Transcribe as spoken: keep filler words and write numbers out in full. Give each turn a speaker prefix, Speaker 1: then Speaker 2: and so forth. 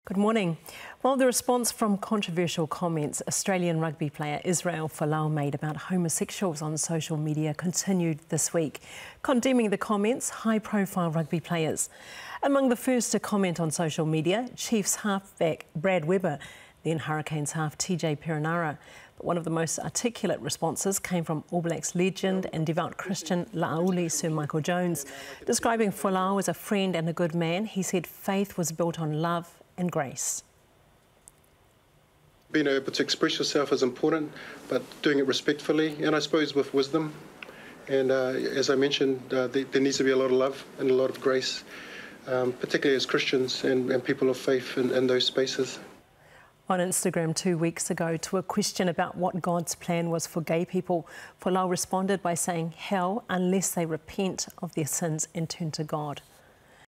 Speaker 1: Good morning. Well, the response from controversial comments Australian rugby player Israel Folau made about homosexuals on social media continued this week, condemning the comments high-profile rugby players. Among the first to comment on social media, Chiefs halfback Brad Weber, then Hurricanes half T J Perenara. But one of the most articulate responses came from All Blacks legend and devout Christian La'auli Sir Michael Jones. Describing Folau as a friend and a good man, he said faith was built on love and grace.
Speaker 2: Being able to express yourself is important, but doing it respectfully and I suppose with wisdom. And uh, as I mentioned, uh, there, there needs to be a lot of love and a lot of grace, um, particularly as Christians and, and people of faith in, in those spaces.
Speaker 1: On Instagram two weeks ago, to a question about what God's plan was for gay people, Folau responded by saying hell unless they repent of their sins and turn to God.